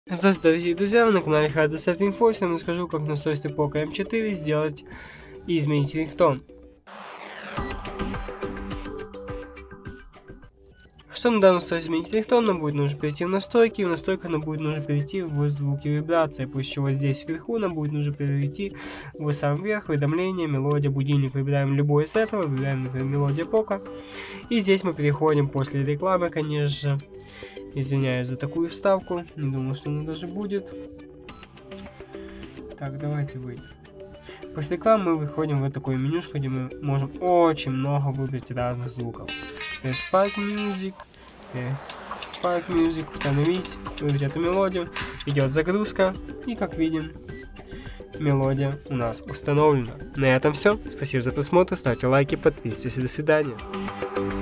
Здравствуйте, дорогие друзья, вы на канале Hard Info. Сегодня расскажу, как на устройстве Poco M4 сделать и изменить рингтон. Чтобы на данном устройстве изменить рингтон, нам будет нужно перейти в настройки, и в настройках нам будет нужно перейти в звуки вибрации, после чего здесь вверху нам будет нужно перейти в сам верх, уведомления, мелодия, будильник, выбираем любой из этого, выбираем, например, мелодия Poco, и здесь мы переходим после рекламы, конечно же. Извиняюсь за такую вставку, не думал, что она даже будет. Так, давайте выйдем. После рекламы мы выходим в вот такую менюшку, где мы можем очень много выбрать разных звуков. Spark Music, установить, выбрать эту мелодию. Идет загрузка, и как видим, мелодия у нас установлена. На этом все. Спасибо за просмотр, ставьте лайки, подписывайтесь. До свидания.